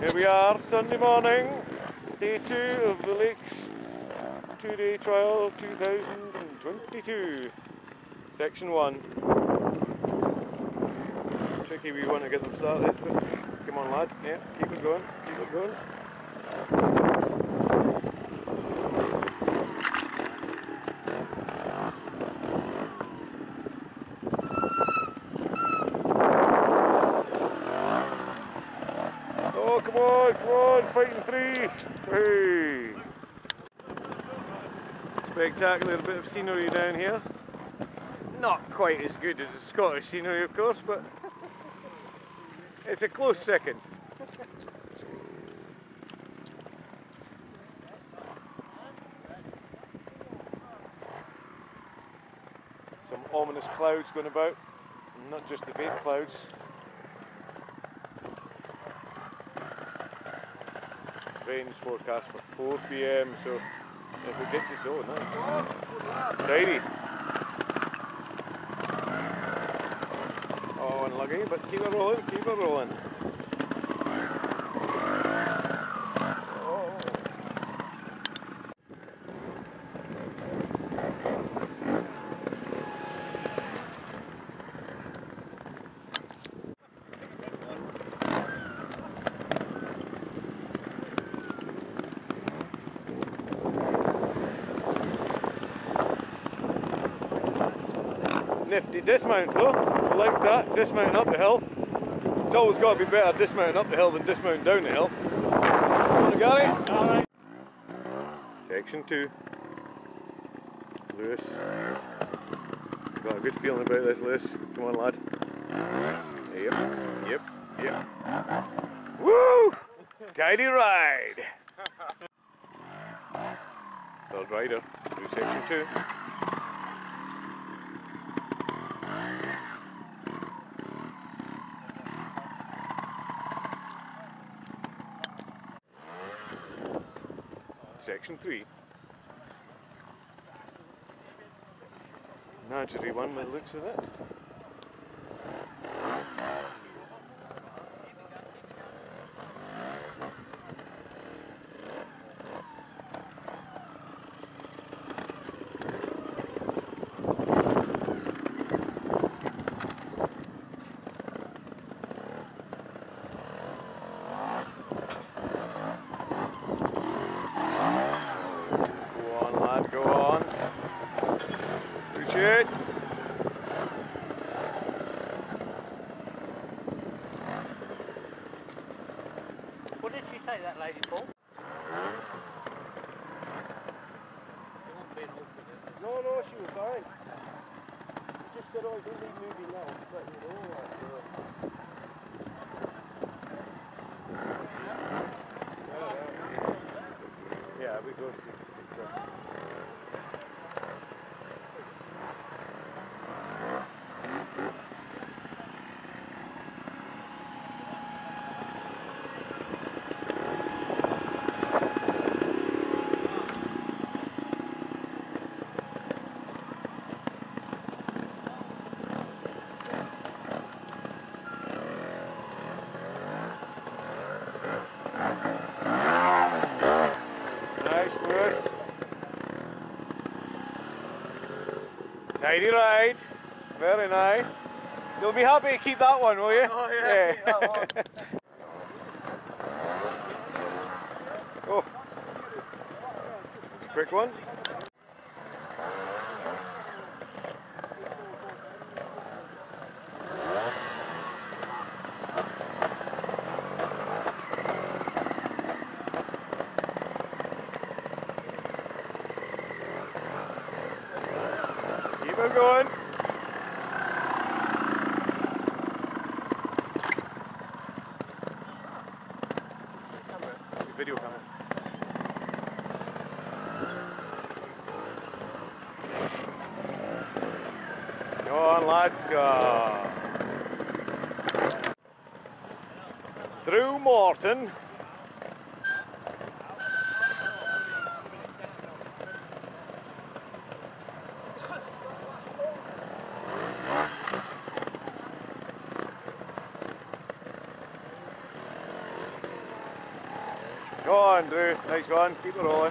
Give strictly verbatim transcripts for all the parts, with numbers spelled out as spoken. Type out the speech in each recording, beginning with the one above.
Here we are, Sunday morning, day two of the Lakes two-day trial two thousand twenty-two, section one. Tricky we want to get them started, but come on lad, yeah, keep it going, keep it going. Oh, come on, come on, fighting three! Hey! Spectacular bit of scenery down here. Not quite as good as the Scottish scenery, of course, but it's a close second. Some ominous clouds going about, not just the vape clouds. Rain's forecast for four p m, so if it gets its own, nice. Tidy. Oh, unlucky, but keep it rolling, keep it rolling. Oh. Nifty dismount though, I like that, dismounting up the hill. It's always got to be better dismounting up the hill than dismounting down the hill. Come on Gary? Alright. Section two. Lewis. Got a good feeling about this, Lewis. Come on lad. Yep, yep, yep. Woo! Tidy ride! Third rider through section two. Section three. Naturally one by the looks of it. Go on. Push it. What did she say, that lady, Paul? No, no, she was fine. She just said, oh, don't need moving now. I'm letting you know that. So. Yeah, yeah. Yeah, we go to. Tidy ride, very nice. You'll be happy to keep that one, will you? Oh yeah, yeah. that one. Oh, quick one. Keep it going. Video camera. Go on, lads, go. Through Morton. on, Drew. Nice one. Keep it rolling.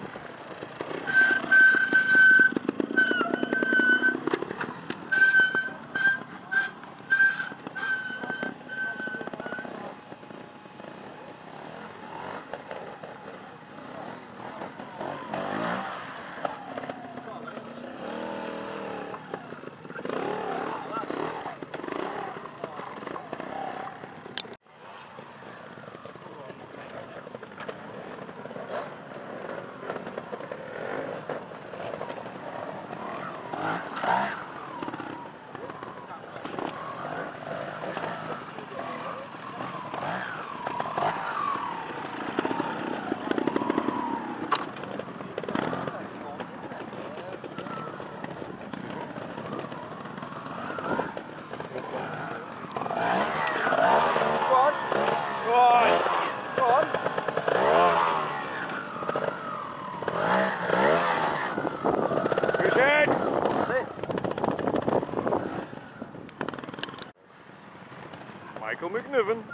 Michael McNiven.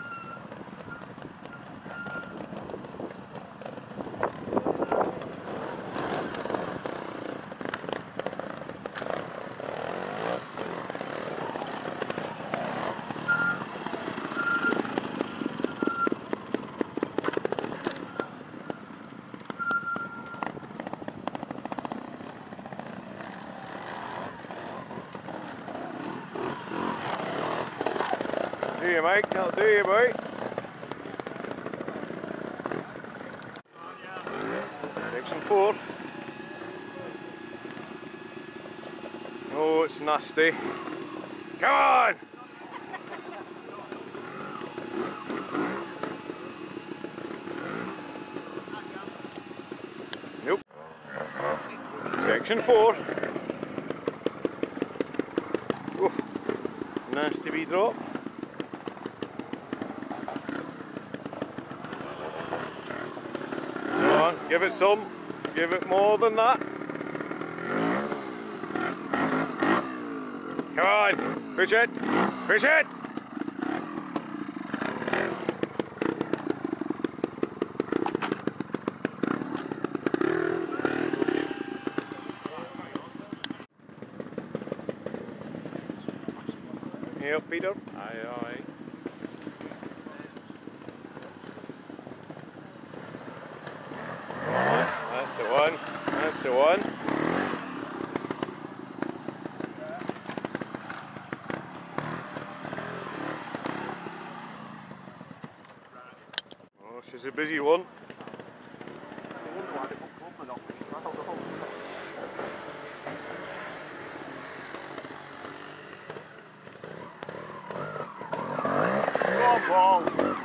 Do you, Mike? That'll do you, boy. Section four. Oh, it's nasty. Come on! Nope. Section four. Oh, nasty wee drop. Come on, give it some. Give it more than that. Come on, push it, push it. Here, Peter. Aye, aye. That's the one. That's the one. Oh, she's a busy one. Ball.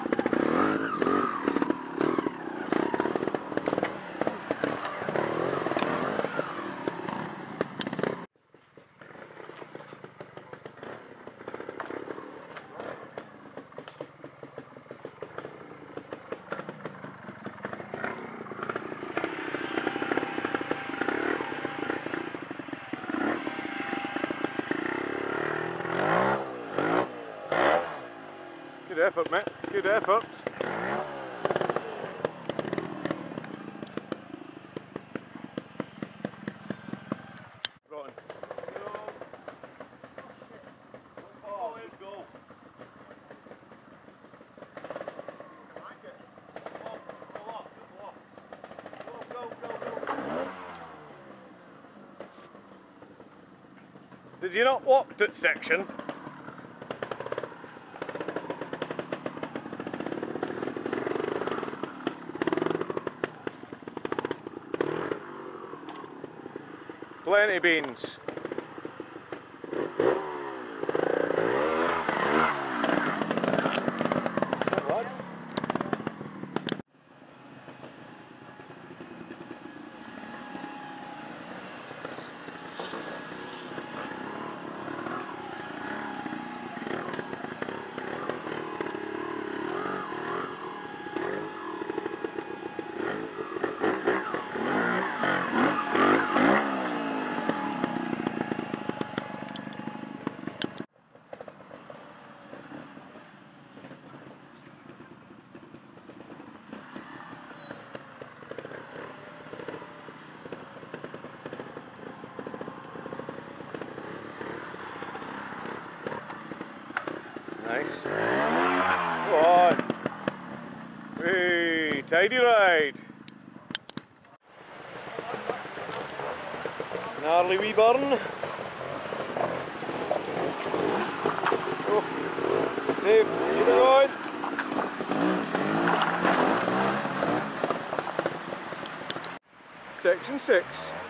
Good effort, mate. Good effort. Rotten. Oh, let's go. Go, go, go, go. Did you not walk that section? Plenty beans. Nice. Go on. Hey, tidy ride. Gnarly wee burn. Oh, safe, keep it going. Section six.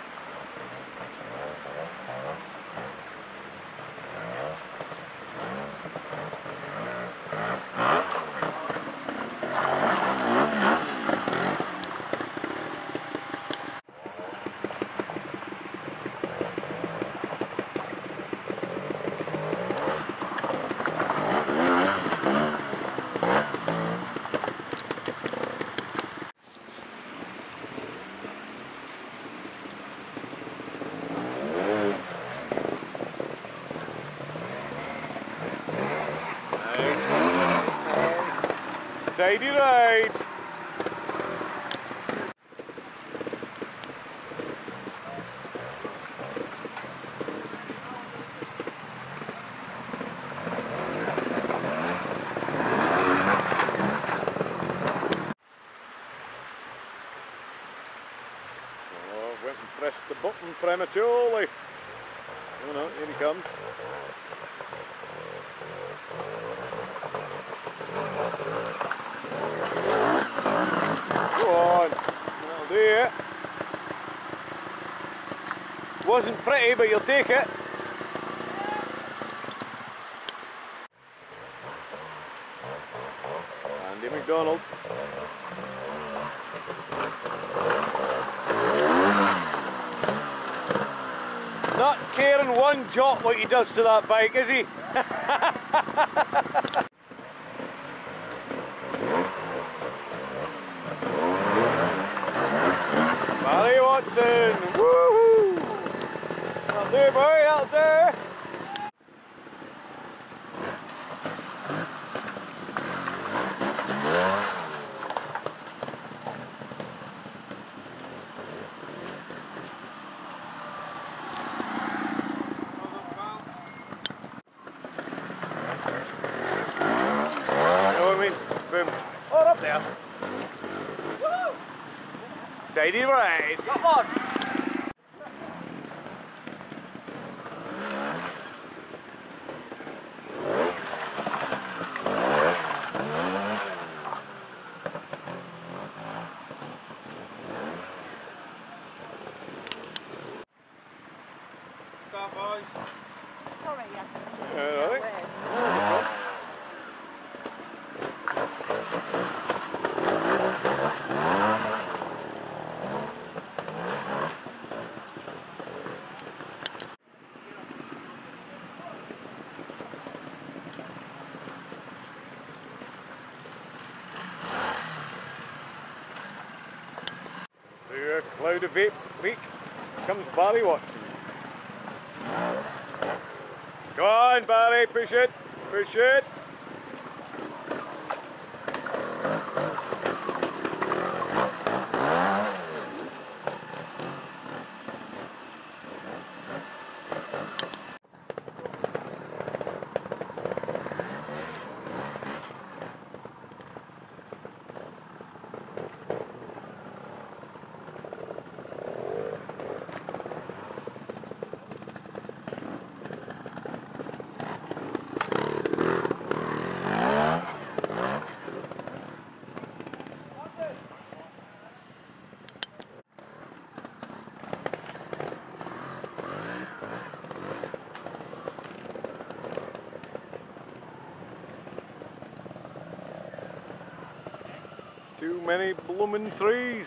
Tidy ride. Oh, went and pressed the button prematurely. Oh no, here he comes. Go on, that'll do it. Wasn't pretty, but you'll take it. Andy McDonald. Not caring one jot what he does to that bike, is he? Barry Watson, woohoo! That'll do, boy, that'll do. You know what I mean? Boom. Oh, up there. Woo! Tidy ride. Come on. Come on, boys. Sorry, yeah. Yeah, all right. Through a cloud of vape leak comes Barry Watson. Go on, Barry, push it, push it. Too many bloomin' trees.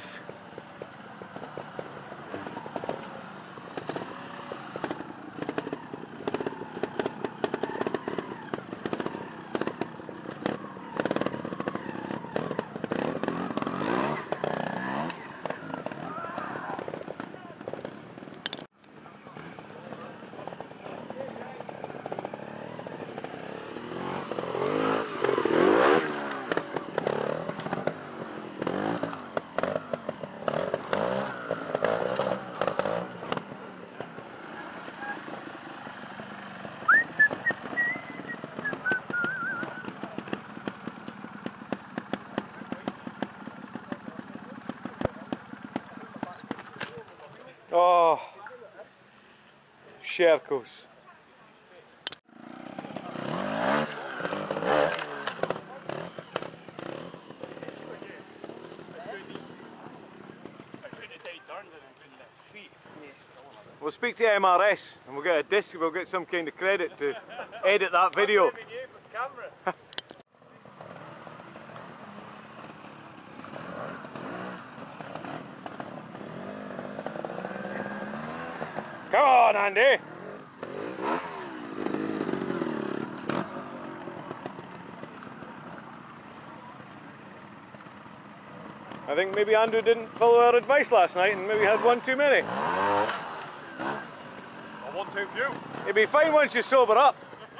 Oh, Sherkos. We'll speak to M R S and we'll get a disc, we'll get some kind of credit to edit that video. Come on, Andy! I think maybe Andrew didn't follow our advice last night and maybe had one too many. Or one too few. You'll be fine once you sober up.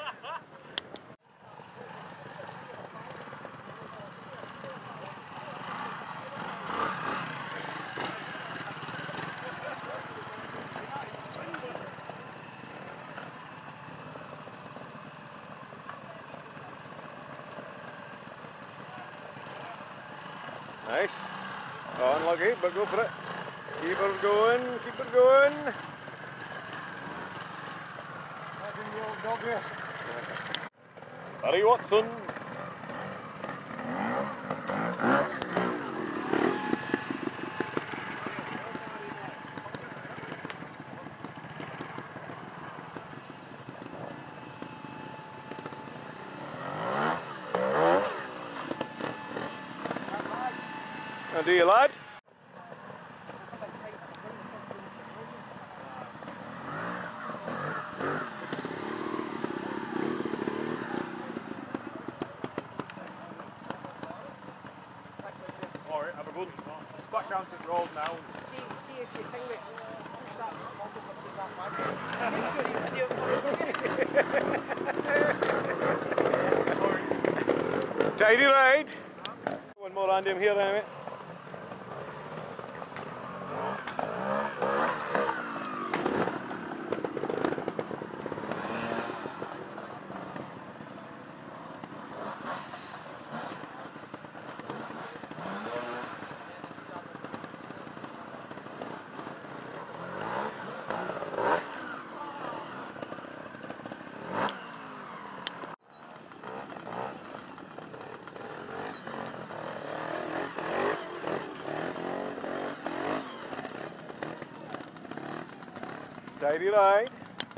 Nice. Oh, unlucky, but go for it. Keep her going, keep her going. Harry Watson. Now do you, lad? Alright, have a good just back down to the road now. See, see if you think it. Push that bottle up to that Tidy ride. One more Andy, I'm here now, mate. Tidy ride.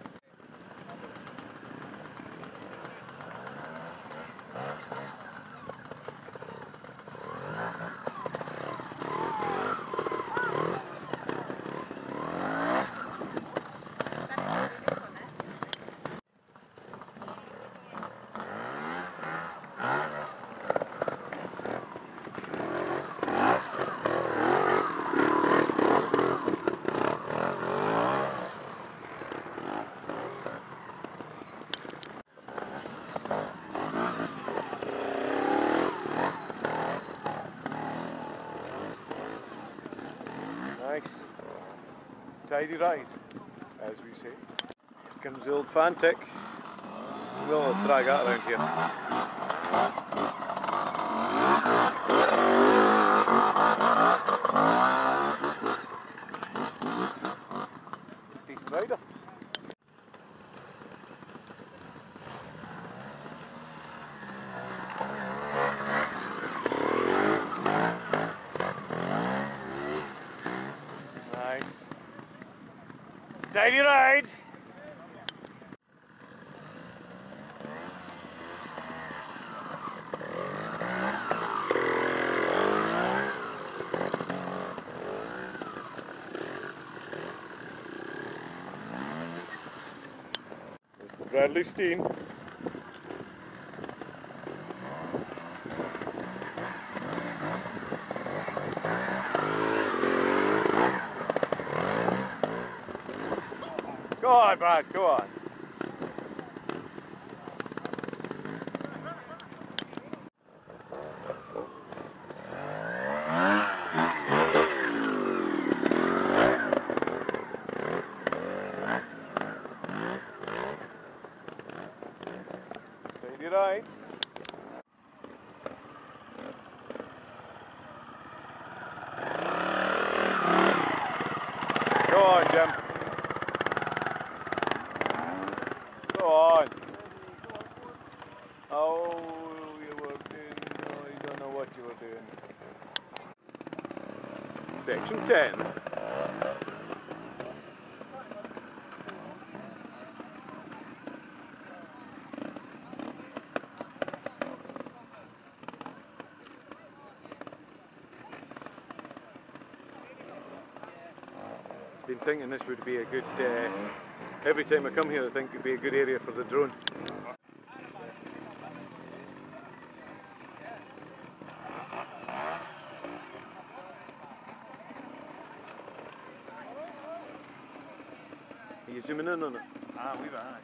Nice. Tidy ride, as we say. Here comes the old Fantic. We'll drag that around here. Decent rider. Tidy ride. There's the Bradley Steen. Go on, Brad, go on. Tidy right. Go on. Jim. Go on. Oh, you were doing, oh, you don't know what you were doing. Section ten. Been thinking this would be a good, uh, every time I come here I think it would be a good area for the drone. Are you zooming in on it? Ah, we've aye.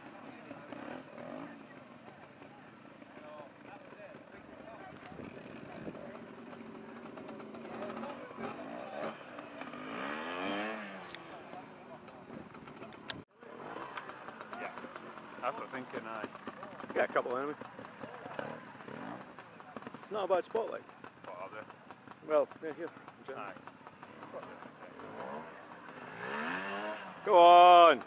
Yeah, that's what I'm thinking, aye. Yeah, a couple anyway. It's not a bad spotlight. What are they? Well, yeah, here. Jim. Aye. Go on!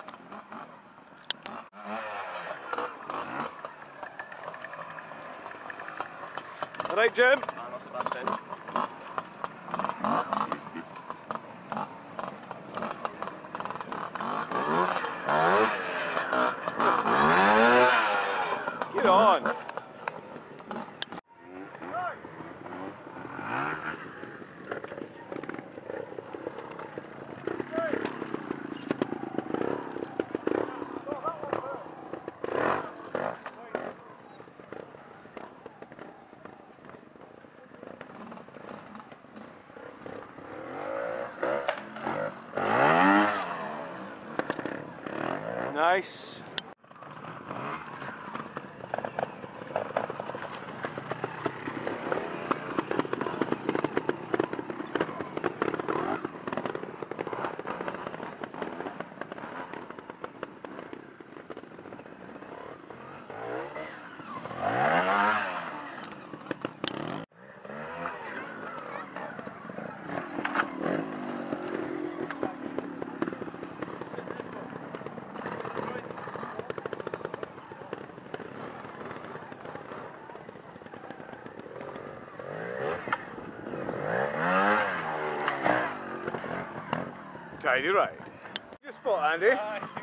Alright, Jim? Ah, that's a bad thing. Get on! Nice. Tidy ride. Good spot, Andy. Aye, I think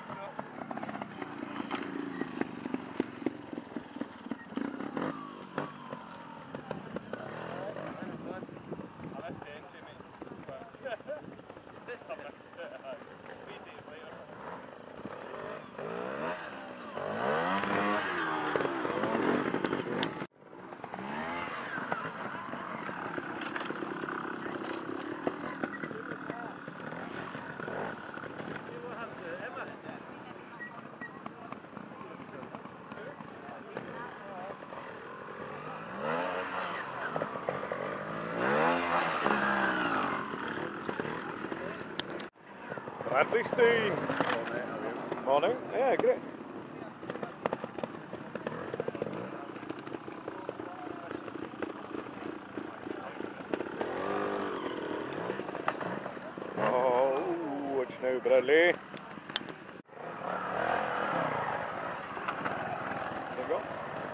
Bradley Steen. Morning. Yeah, great. Oh, watch now, Bradley. There you go.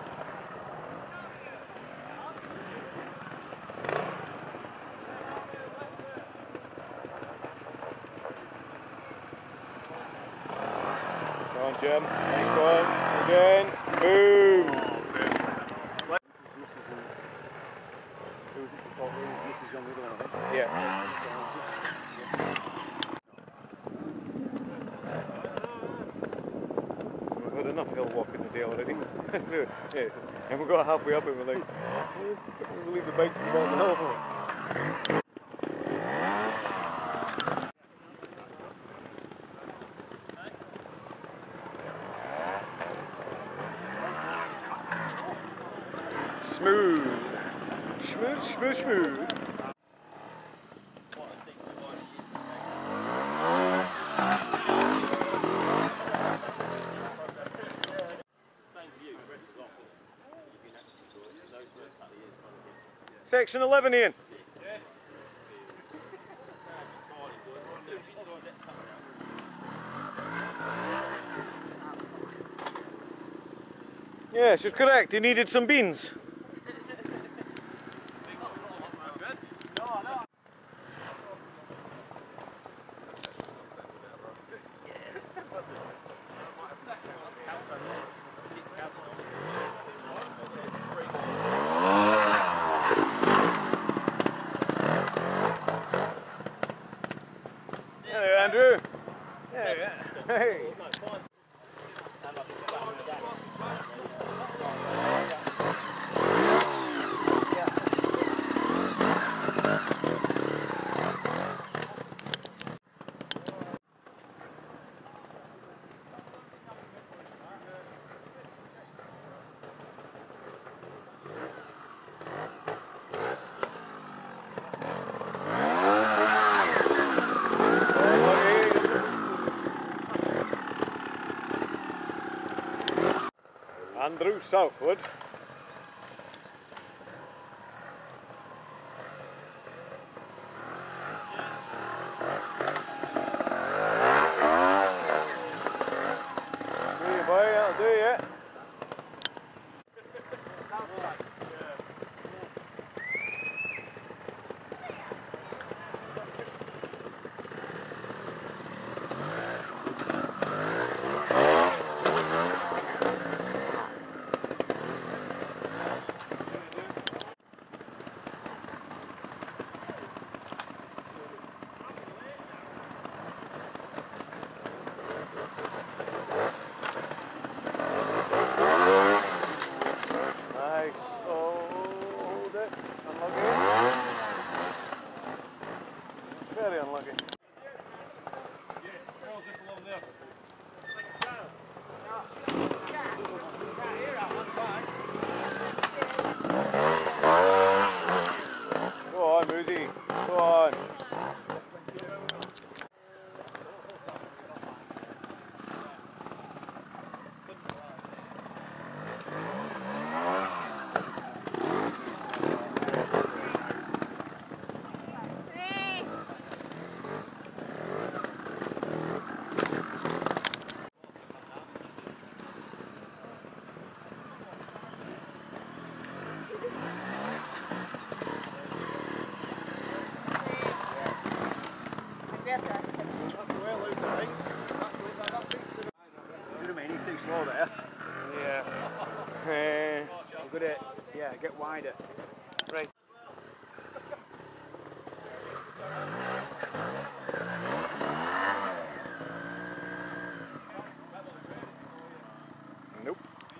Come on, Jim. Nice one. Again. Boom. Yeah. We've had enough hill walking today already. So, yeah, so, and we got halfway up and we're like, oh, we'll leave the bikes at the bottom of the hill. Smooth. Smooth, smooth, smooth. Section eleven, Ian. Yeah, she's correct. He needed some beans. Hello, Andrew. Yeah, hey. Andrew Southwood. Do you, boy? That'll do you. Nice. Hold it. Unlucky. Very unlucky. Go on, Boozy. Go on. Too slow there. Yeah. Hey. You've got to, yeah, get wider. Right. Nope.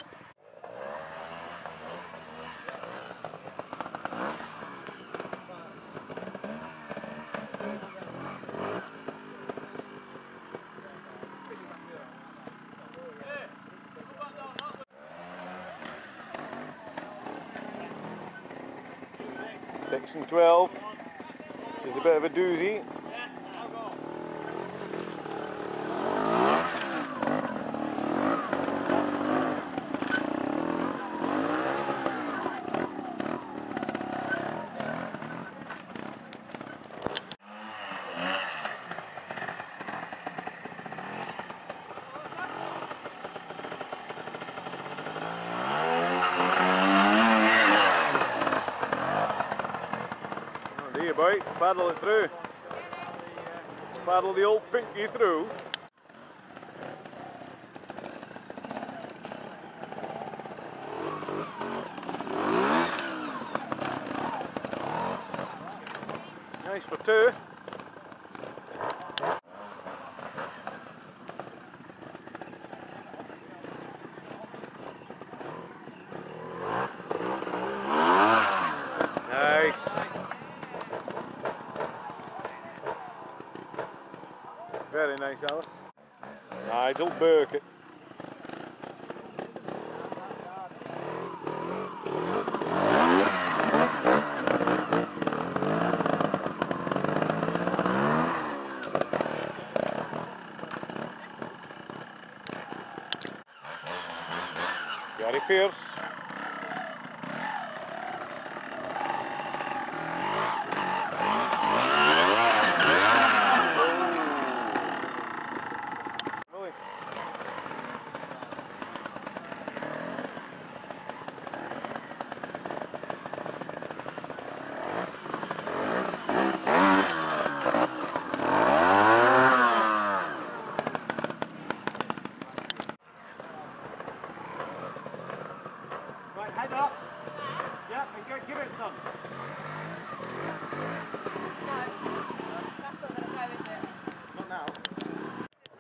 Section twelve. This is a bit of a doozy. Oh dear boy, paddle it through. Paddle the old pinky through. Nice for two. Nice. Very nice, Alice. Nigel Burkett. Gary Pierce.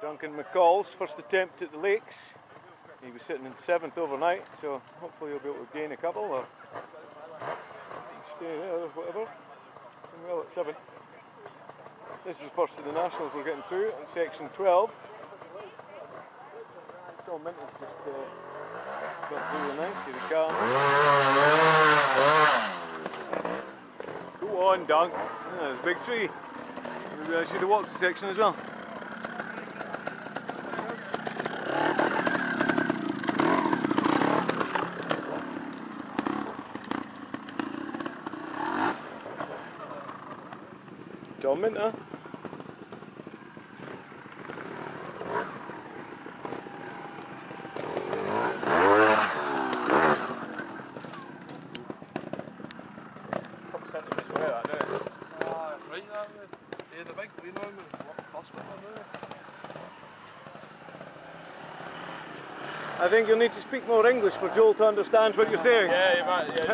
Duncan McCall's first attempt at the lakes. He was sitting in seventh overnight, so hopefully he'll be able to gain a couple or stay there or whatever. And well at seventh. This is the first of the nationals we're getting through in section twelve. Tom Minton's just uh, got through the nicely, the car. Go on, Dunk. Yeah, there's a big tree. Maybe I should have walked the section as well. Tom Minton. I think you'll need to speak more English for Joel to understand what you're saying. Yeah, you might, yeah.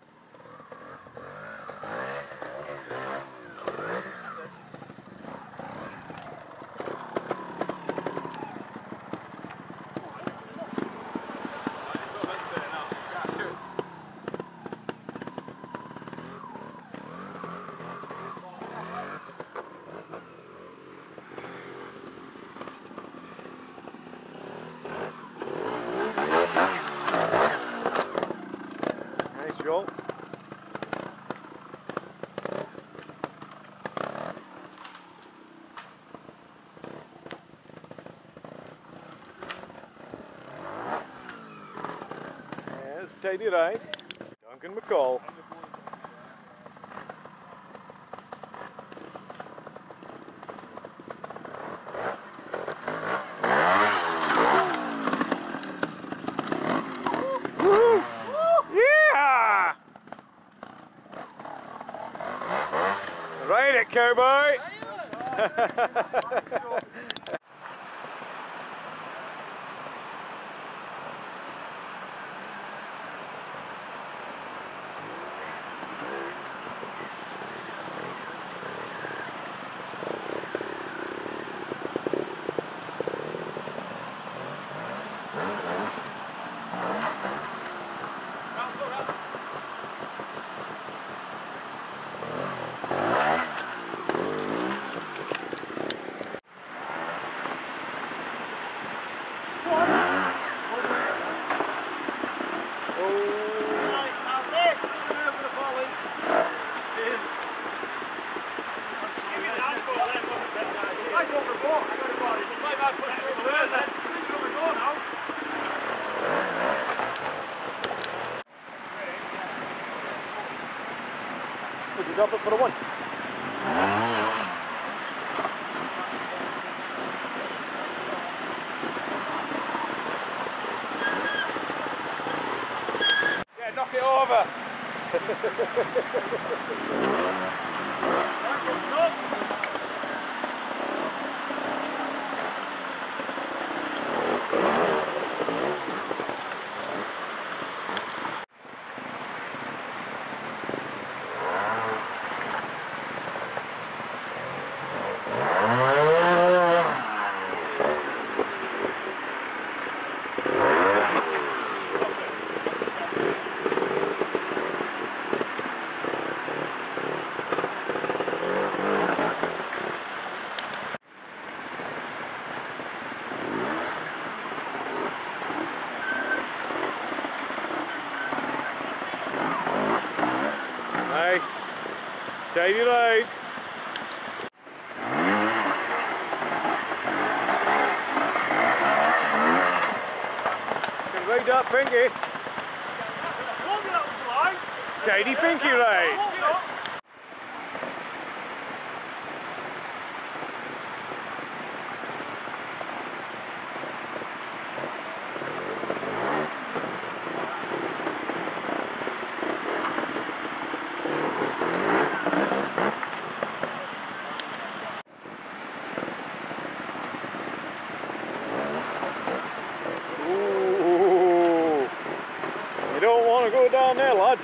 Nice, Joel. There's a tidy ride. Duncan McCall. Woo! Yeah! Ride it, cowboy! Would you drop it for a one? Yeah, knock it over. Nice. Tidy ride. You can ride that pinky. Tidy pinky ride. Ooh. You don't want to go down there, lads.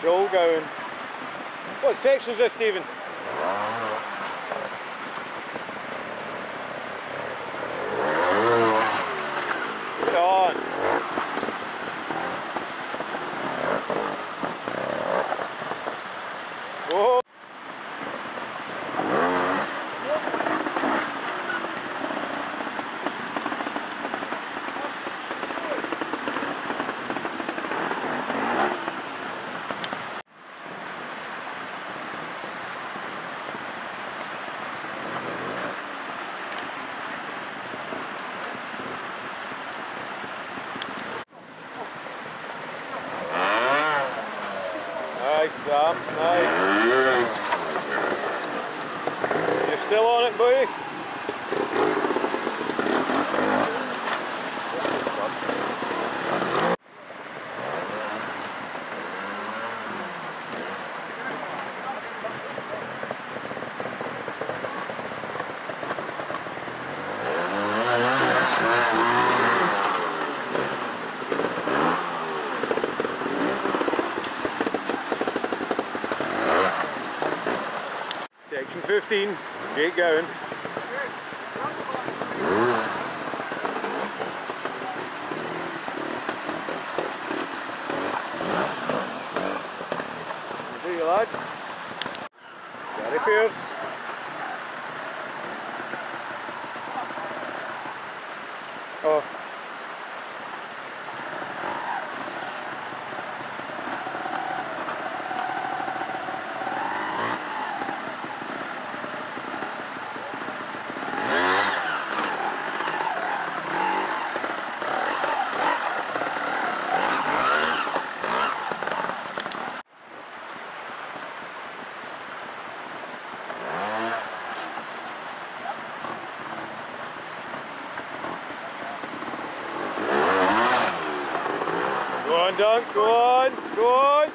all going. What section is this, Stephen? Get on. Whoa. Nice, Sam, nice. You're still on it, boy? Section fifteen, get going. See you, lad. Gary Pierce. Oh. Go on, Dunk, go on, go on.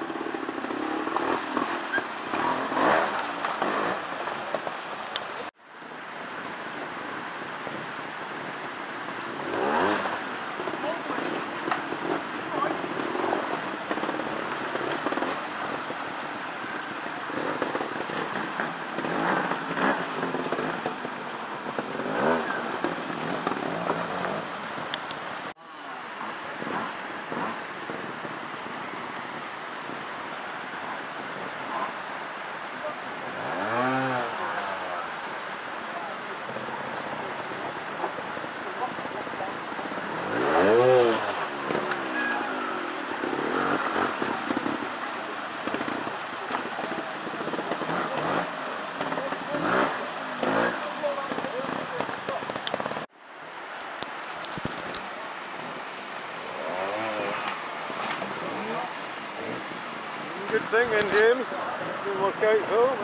Good thinking, James. Didn't work out though.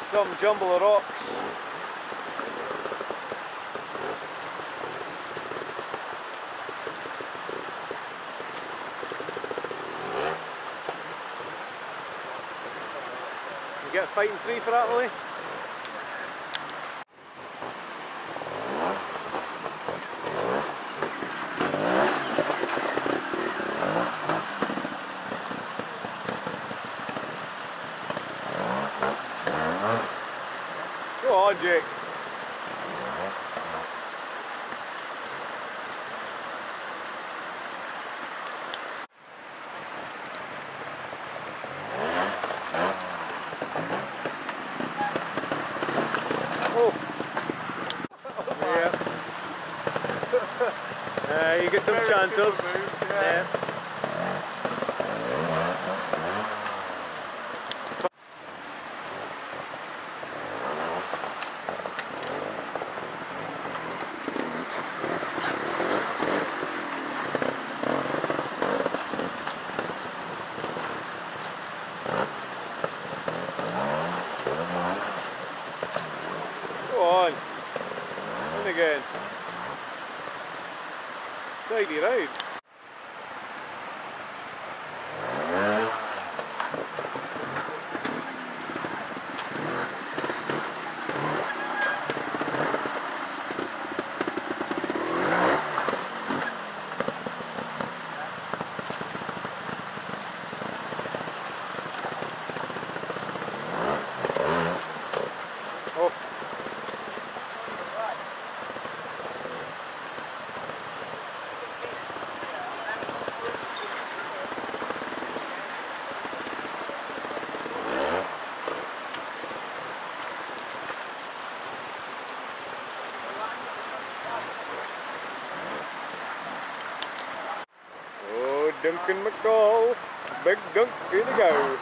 some jumble of rocks. You get a fighting three for that, Willie? Go on, Jake. Oh. Yeah. Uh, you get some chances. Yeah. Go on. In again. Tidy ride. Oh. Oh, Duncan McCall, big dunk, here they go.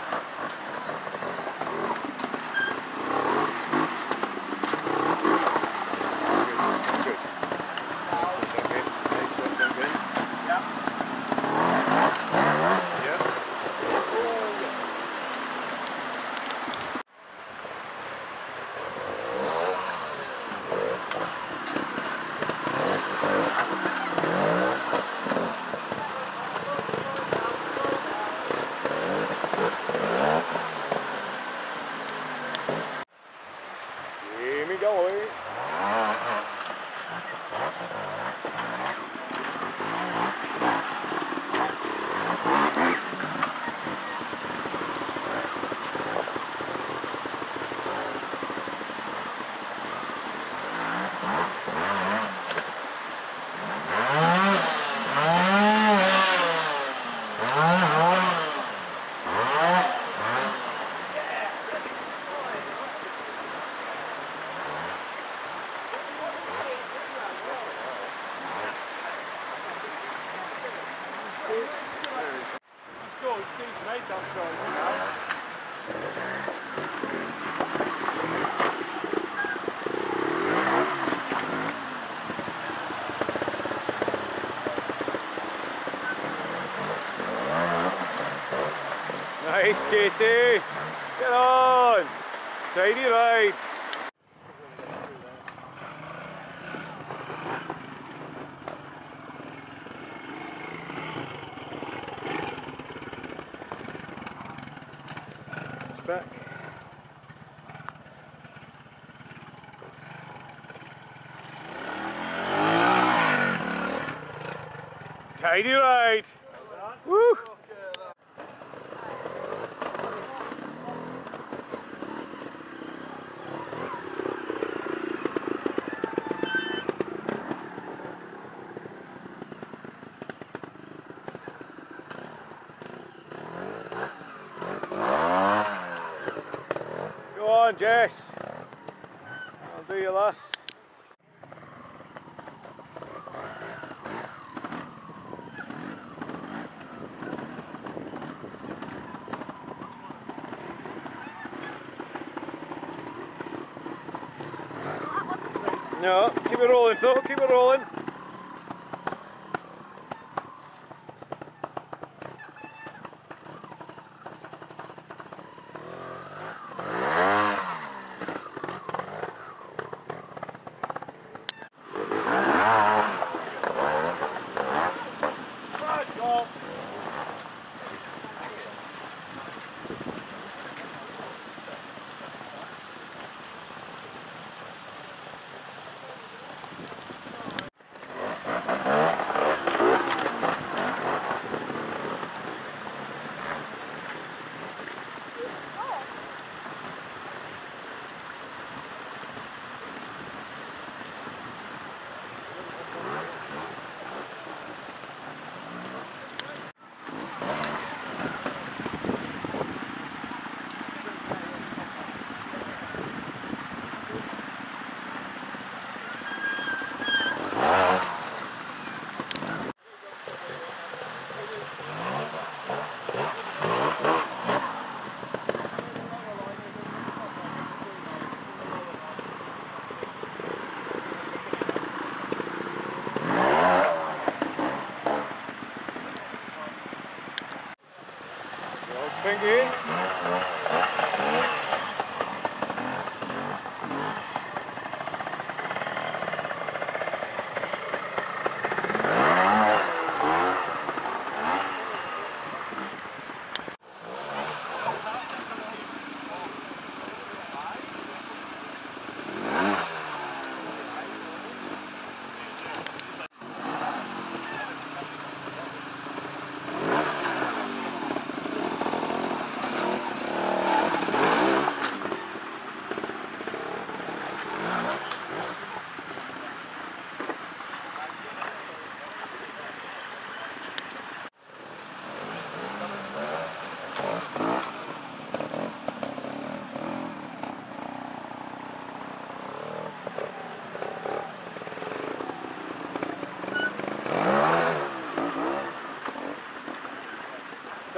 Good, good. Nice one, Duncan. Yeah. Yeah. Jamie Galloway. Go, Steve's made that choice now. Nice, Katie. Get on. Tidy ride. Back. Tidy ride. Woo. Go on, Jess. I'll do your last. No, keep it rolling though, keep it rolling.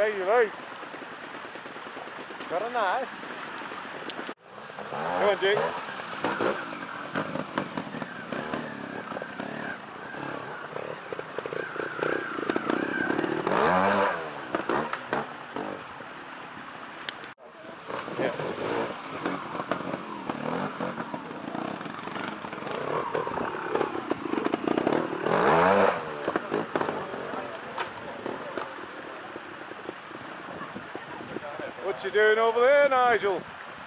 tidy ride. Very nice. Come on, Jake. Yeah. What you doing over there, Nigel?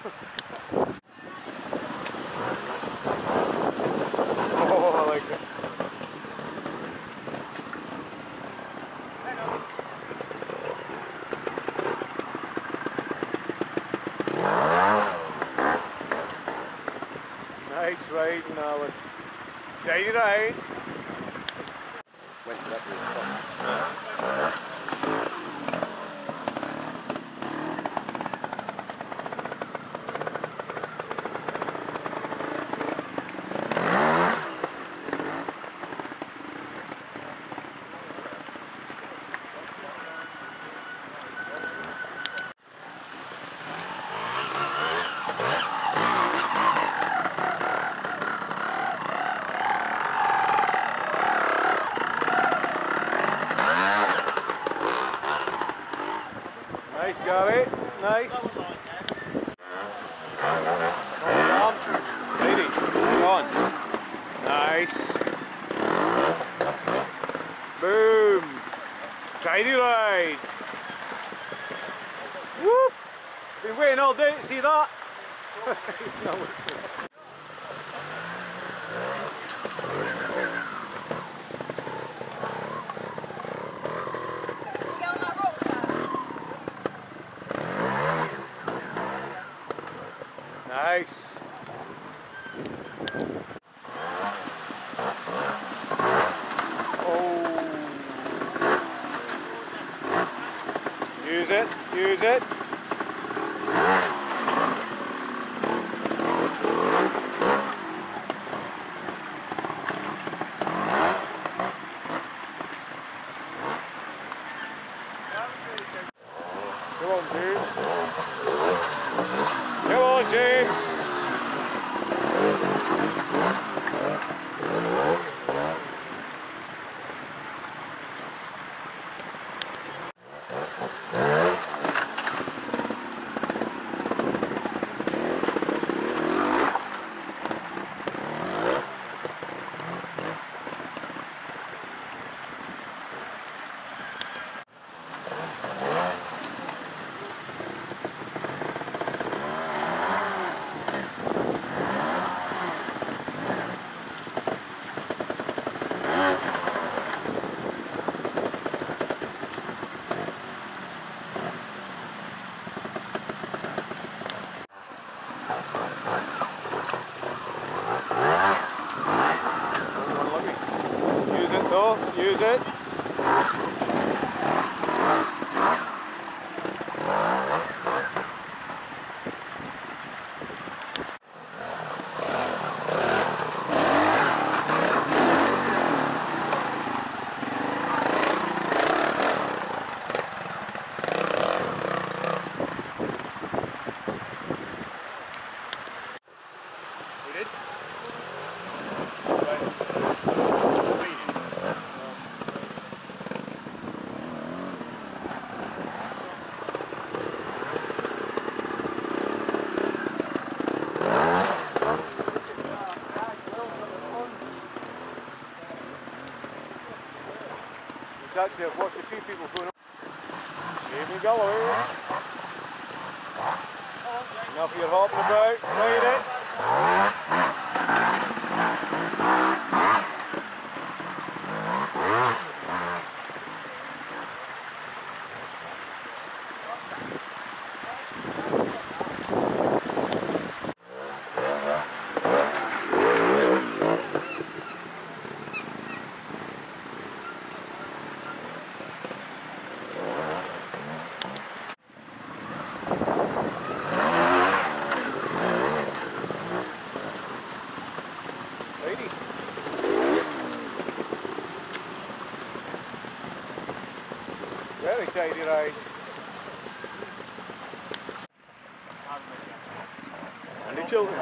Oh, I like it. Nice riding, Alice. Tidy ride. Went directly to the top. Nice, Gary. Nice. Hold on. Ready. Hang on. Nice. Boom. Tidy ride. Whoop. Been waiting all day to see that. No, nice. Oh. Use it, use it. Come on, James. Come on, James. Use it though, use it. We did? It's actually, I've watched a few people going on. Jamie Galloway. Enough of your hopping about, ride it. Lady. Very tidy ride. Chilton.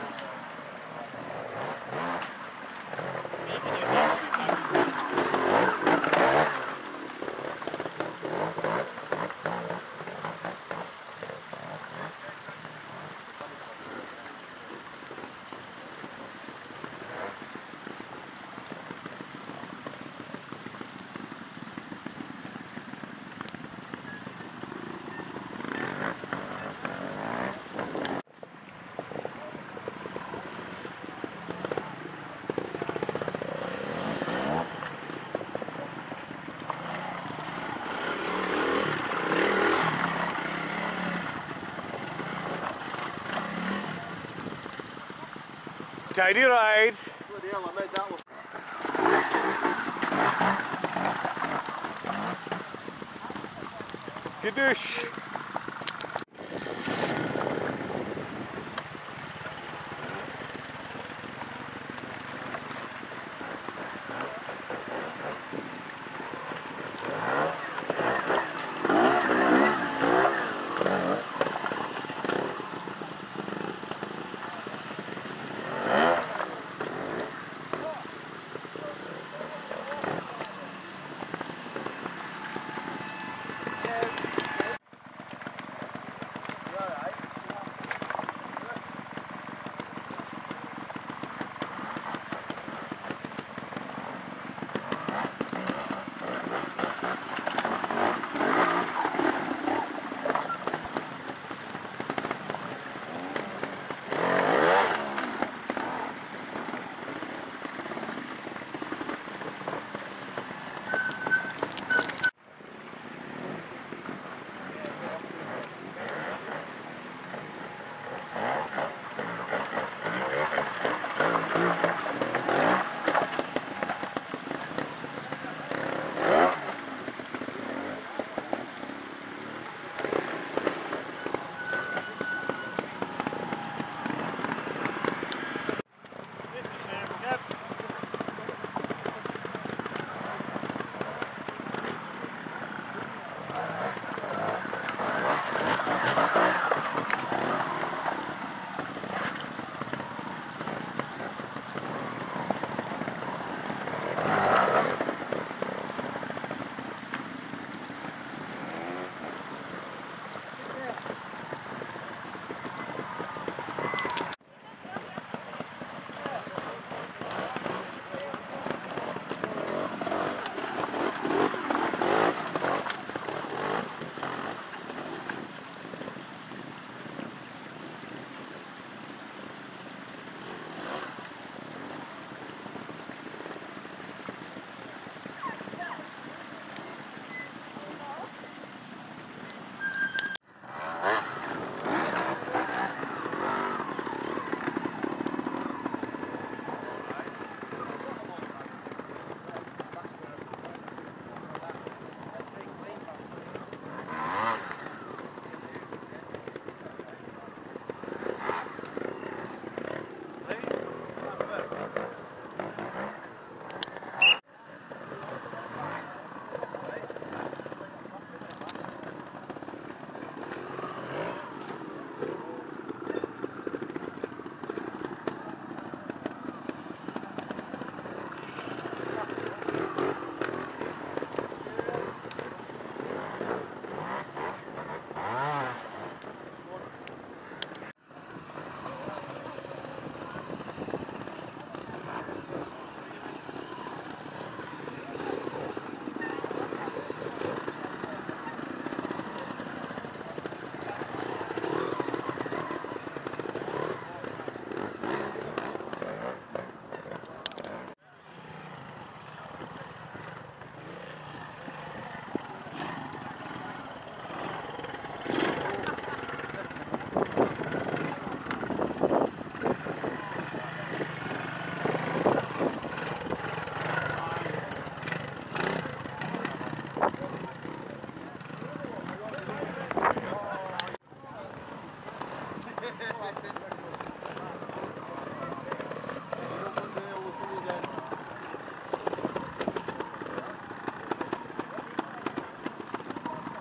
Tidy ride. Bloody hell, I made that one. Gadoosh.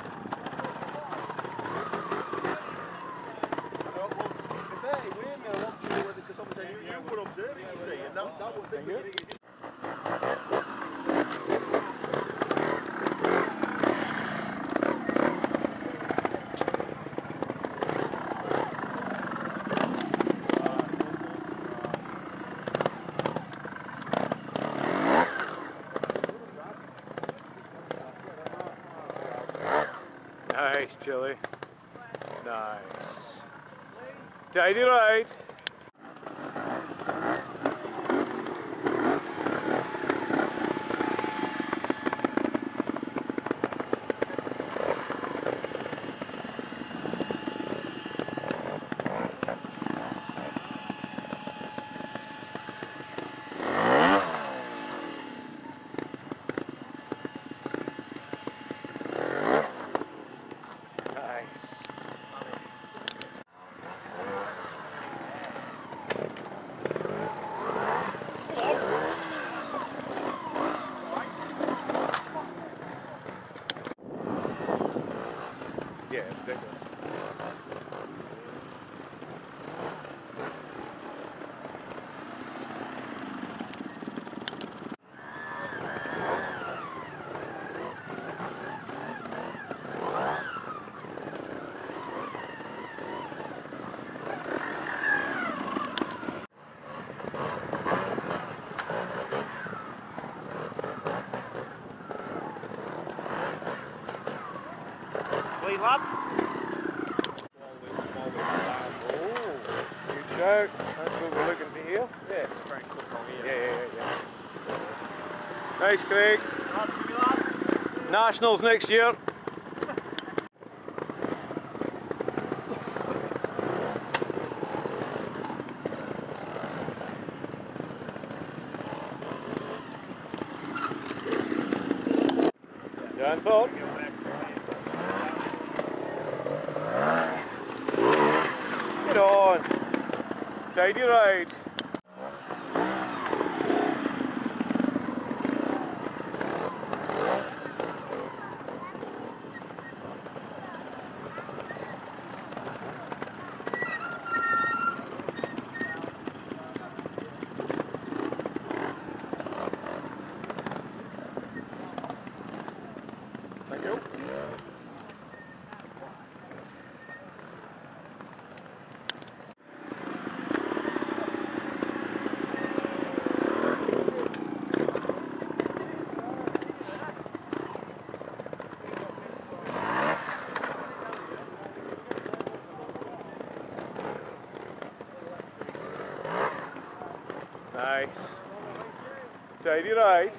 Hey, windmill. ten, you, you were observing, you see, and that's that what they were. Nice, Chili. Nice. Tidy ride. Yeah, ridiculous. Clean lad. Oh, good shout. That's what we're looking to hear. Yeah, it's very quick on Yeah, here. yeah, yeah. Nice, Craig. Lads, give me lad. Nationals next year. Down thought. Get on. Tidy ride. Thank you. Nice. Tidy ride.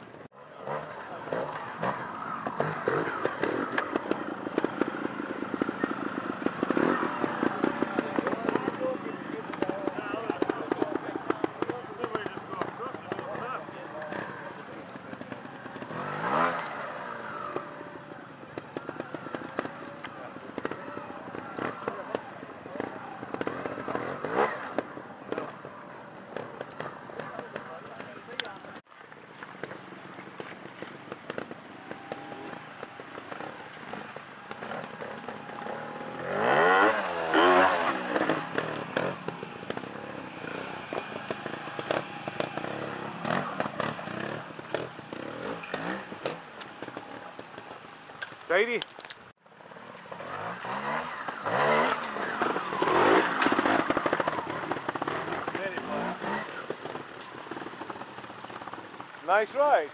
Tidy. Nice ride.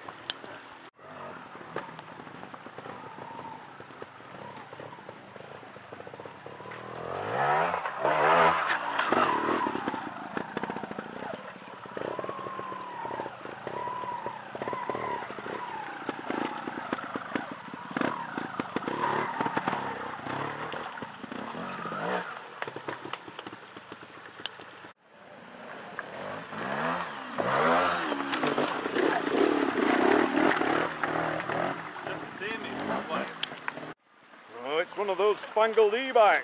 Oh, it's one of those spangled e-bikes.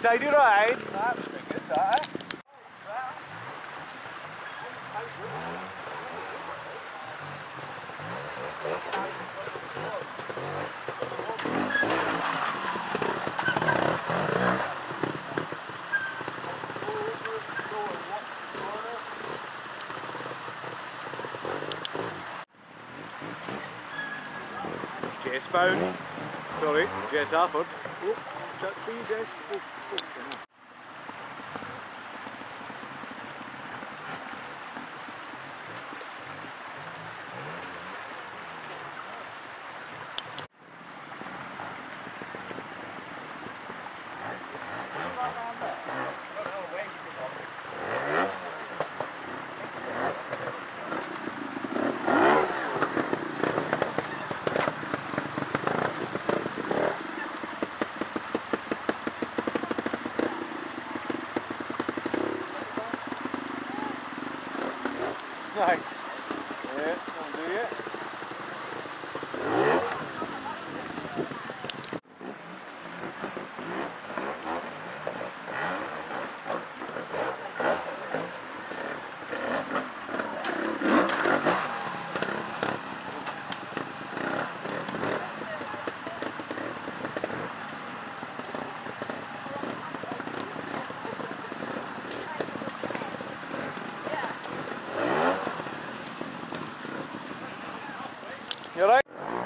tidy ride. That was pretty good, that, eh? Jess bound. Sorry, Jess Afford. Oh, chat for you, Jess. Oh, oh, oh. Nice. Yeah, that'll do it. You alright?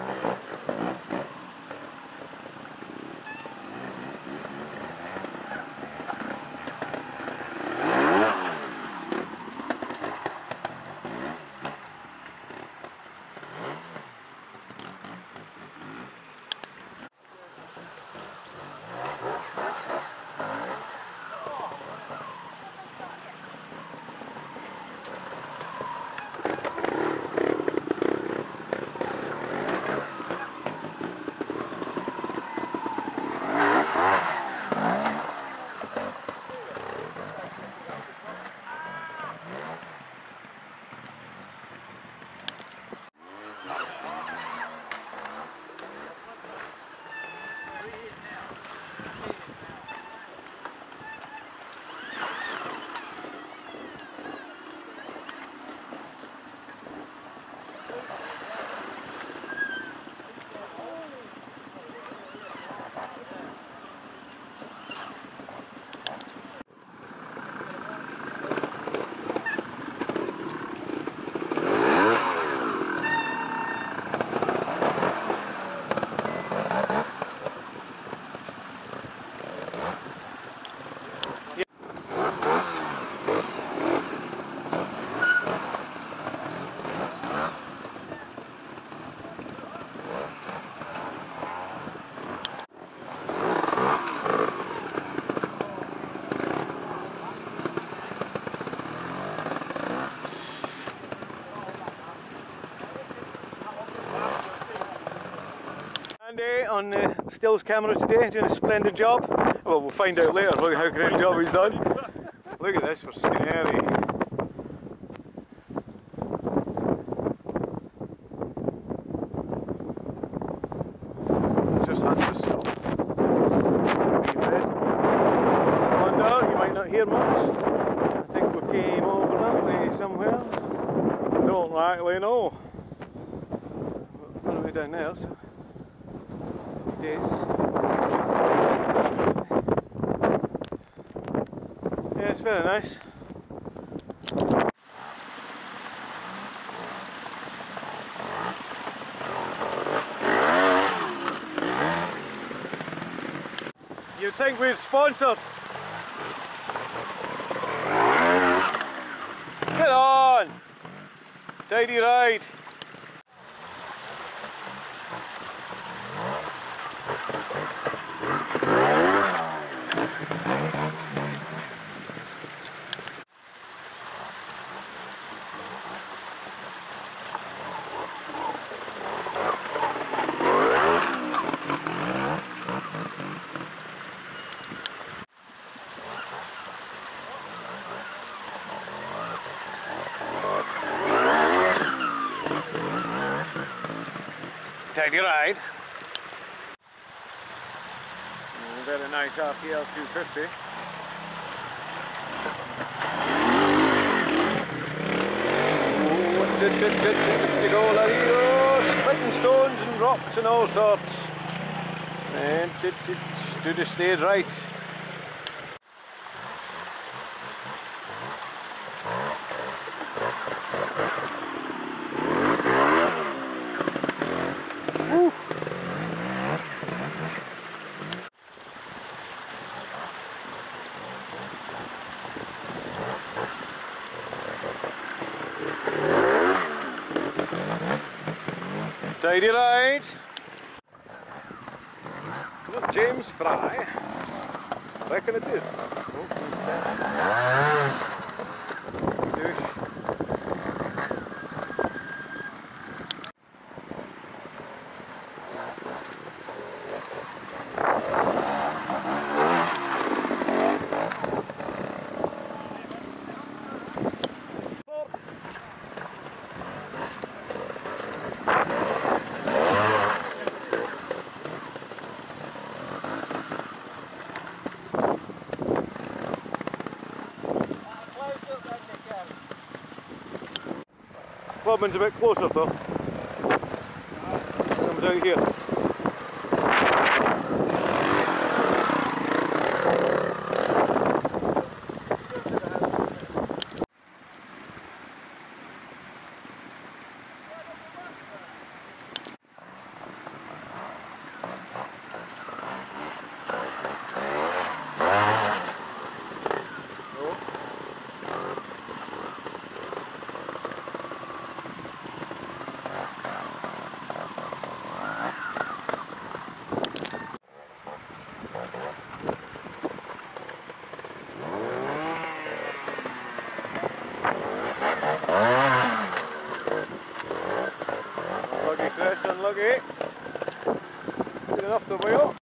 Andy on the stills camera today, doing a splendid job. Well, we'll find out later look how great a job he's done. Look at this for scary. Just had to stop. Come on down, you might not hear much. I think we came over that way somewhere. Don't likely know. What are we down there? So yes. Yeah, it's very nice. You'd think we'd sponsored. Get on! Tidy ride. Tidy ride. Very nice R T L two fifty. good, good, good. Good to go, laddie. Oh, splitting stones and rocks and all sorts. And it, it, do the stayed right. Woo. Tidy right. Is it James Fry? I reckon it is. Oh, douche. Clubman's a bit closer though. Comes out here. Lucky Chris, unlucky. Good enough the wheel.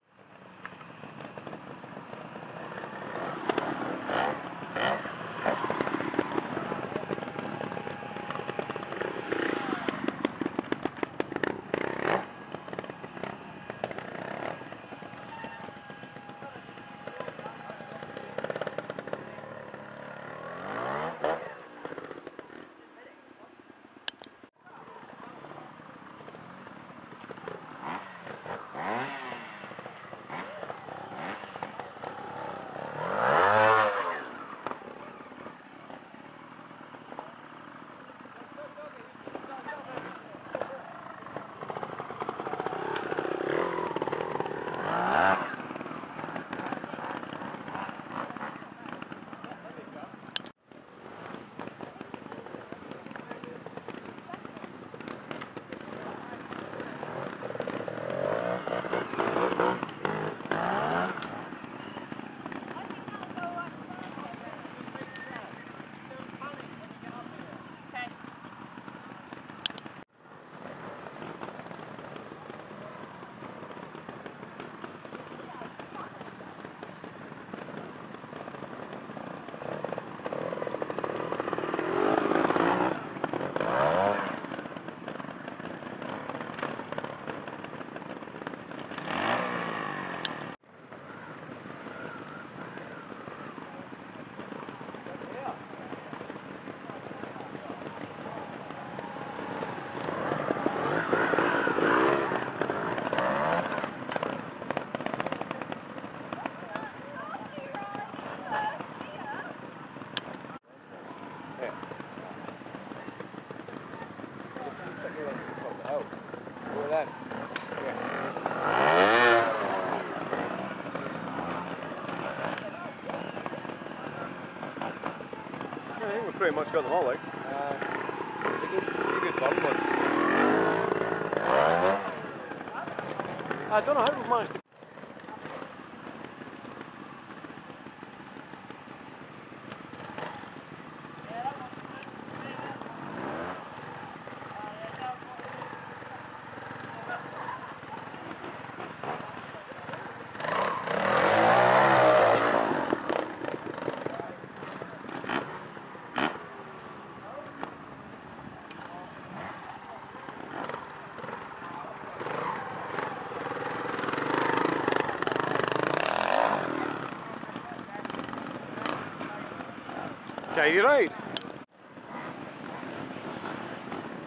I think we've pretty much got them all, like. Uh, it's a good, it's a good fun one. I don't know how we've managed to. Tidy right.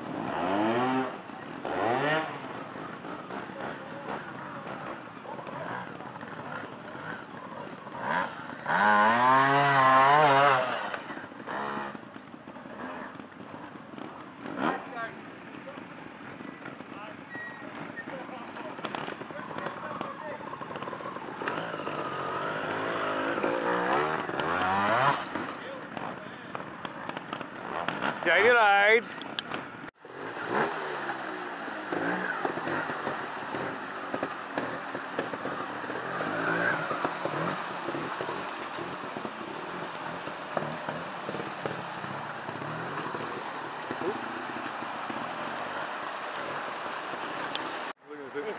was it?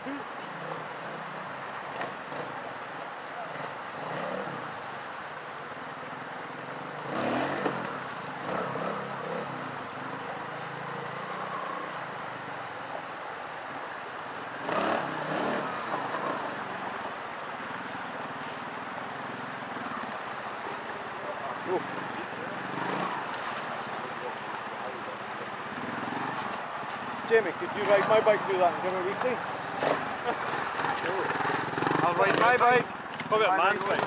Oh. Jamie, could you ride my bike through that and give me a weekly? I'll ride my bike. I'll get a man's bike.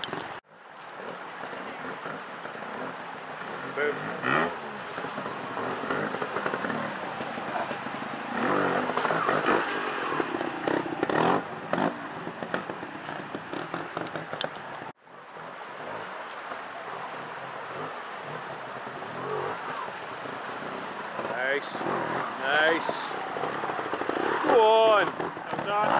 Boom. Nice, nice. Go on. Well done.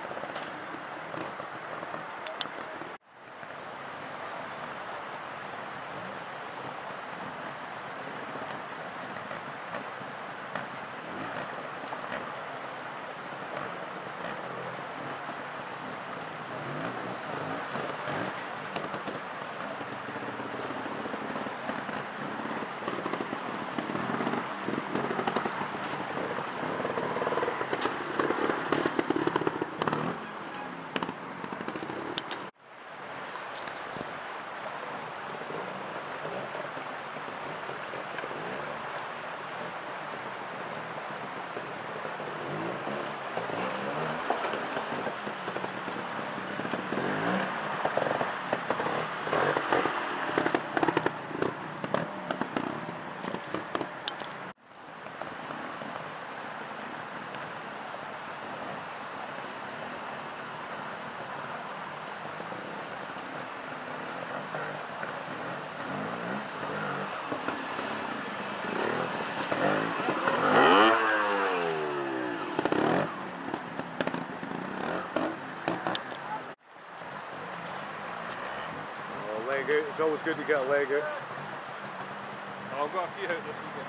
Leg out. It's always good to get a leg out. Oh, I've got a few out this weekend.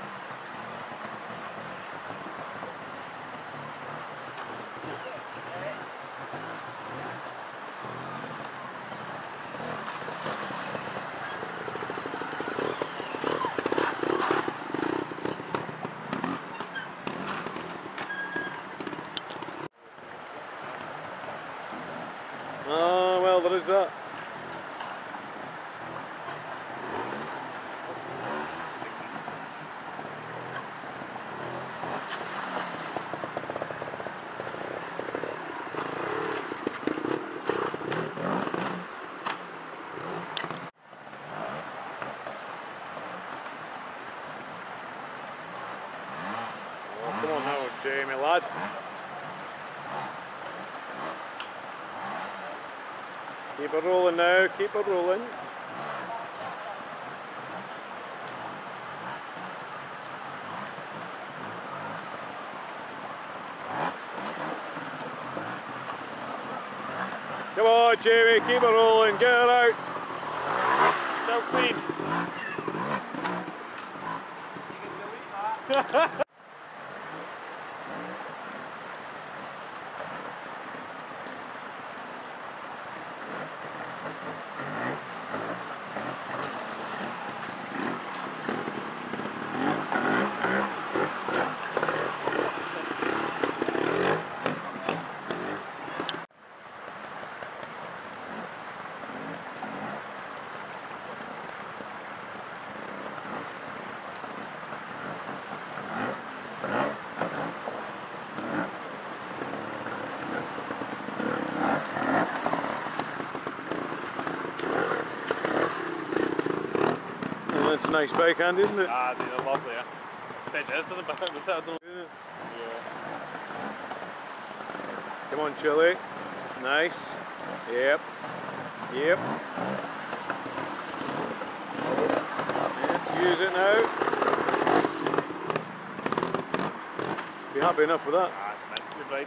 Ah, well, there is that. Oh, come on now, Jamie, lad. Keep it rolling now, keep it rolling. Come on, Jamie, keep it rolling, get it out. So clean. That's a nice bike hand, isn't it? Ah, these are lovely, yeah. It is, doesn't it? With that, don't Yeah. yeah. Come on, Chili. Nice. Yep. Yep. Yep. Use it now. Be happy enough with that. Ah, it's meant to be right.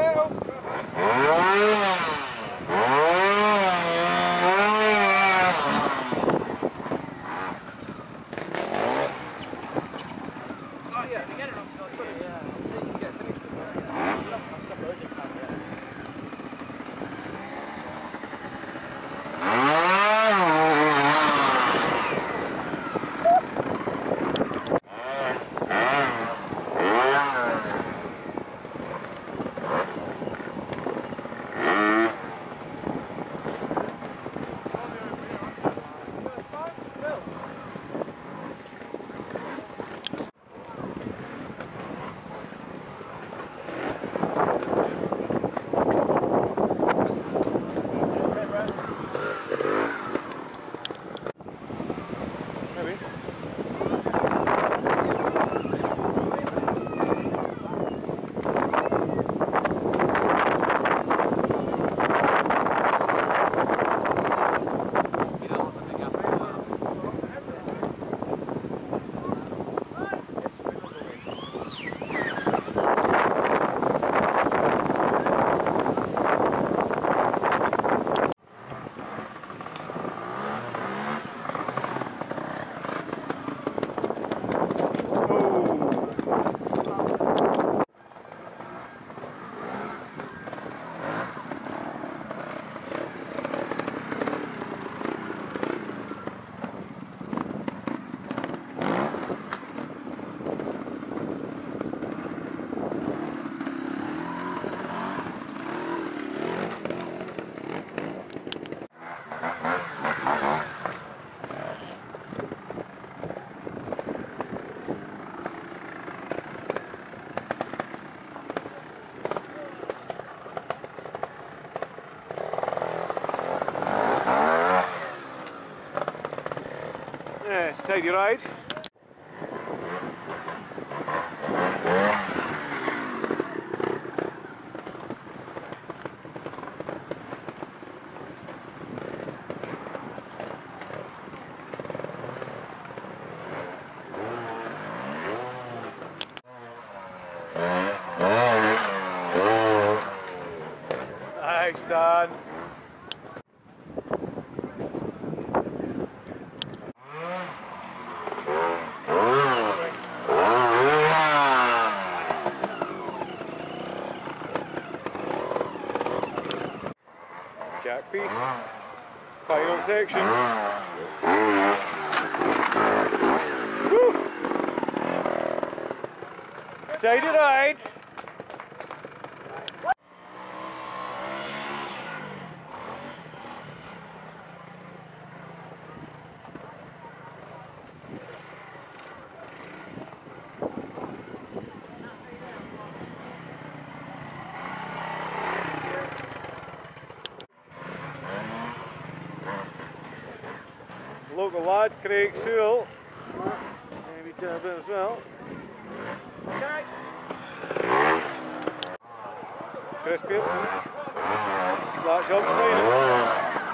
Maybe. Yeah, it's a tidy ride. Nice done. Jack piece. Final section. Woo! Tidy ride. Local lad, Craig Sewell. Maybe done a bit as well. Chris Pearson. Splash up training.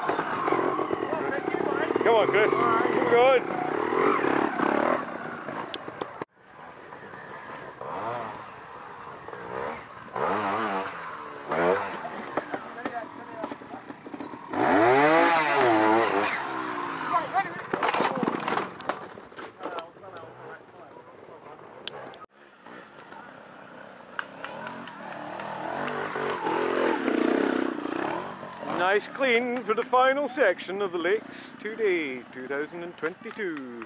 Come on, Chris. Keep going. Nice clean for the final section of the lakes today, two thousand twenty-two.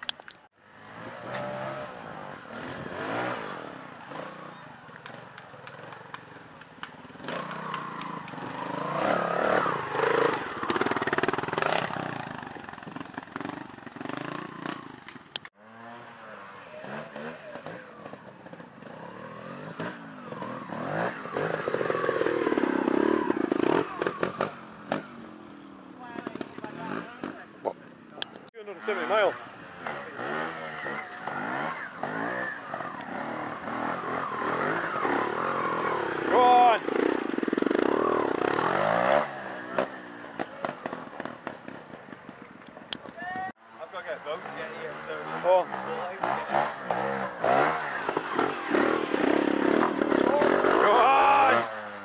two hundred seventy mile. Go on! I've got to get a boat to get here, so... Oh. Go on!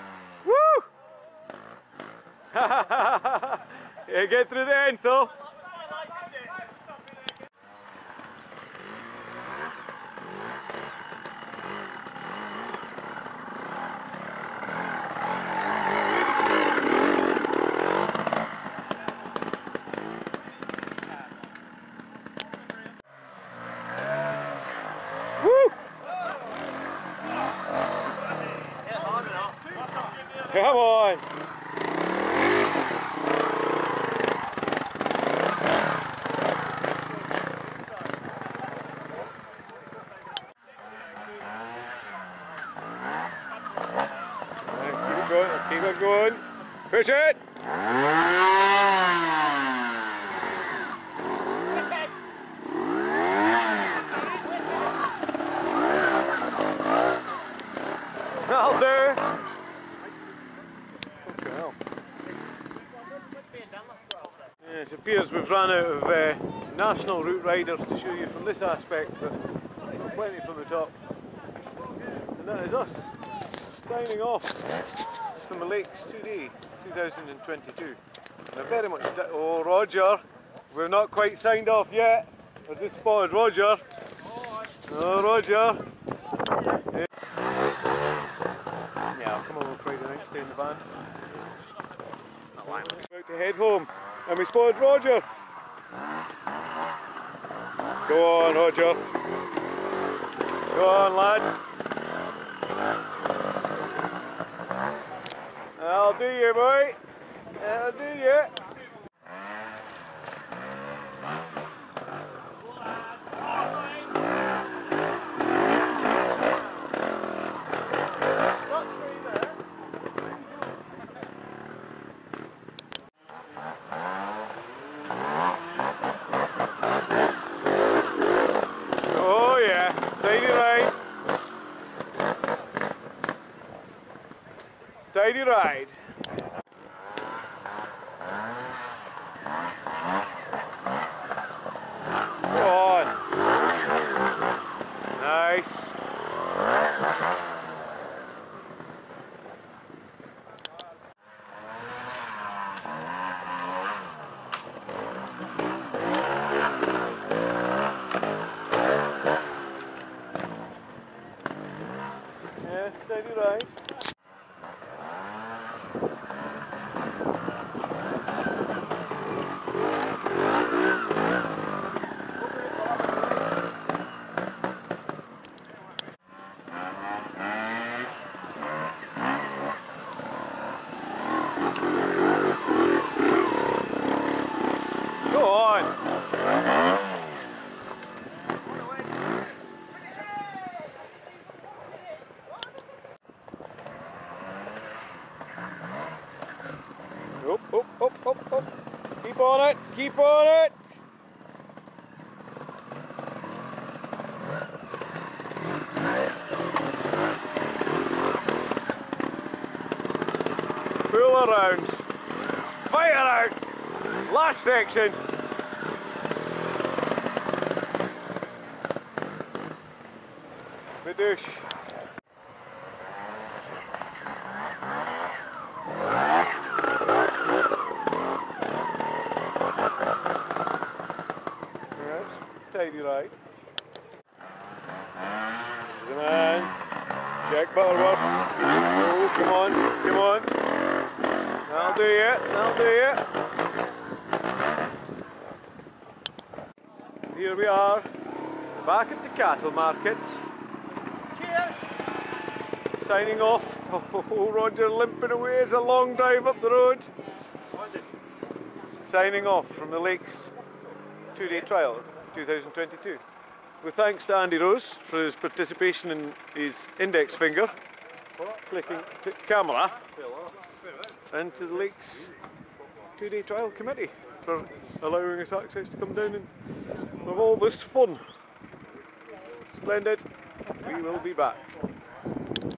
Come on! Keep it going, keep it going. Push it! That'll do! Okay, well. Yeah, it appears we've run out of uh, national route riders to show you from this aspect, but plenty from the top. And that is us, signing off from the Lakes today, two thousand twenty-two. Now very much, oh Roger, we're not quite signed off yet. I just spotted Roger. Oh Roger. Yeah, yeah, I'll come over Friday night, stay in the van. About to head home, and we spotted Roger. Go on Roger. Go on lad. I'll do you, boy. I'll do you. Oh yeah, tidy ride. Tidy ride. Go on. Nice. Yeah, steady ride. Go on. Up, up, up, up, up. Keep on it, keep on it. Pull around. Fire out. Last section. Badoosh. Tidy ride. There's a man. Check Butterworth. Oh, come on, come on. That'll do you, that'll do you. Here we are, back at the cattle market. Cheers! Signing off. Oh, Roger limping away. It's a long drive up the road. Signing off from the Lakes two-day trial two thousand twenty-two. With thanks to Andy Rose for his participation in his index finger clicking to camera, and to the Lakes two-day trial committee for allowing us access to come down and have all this fun. Splendid. We will be back.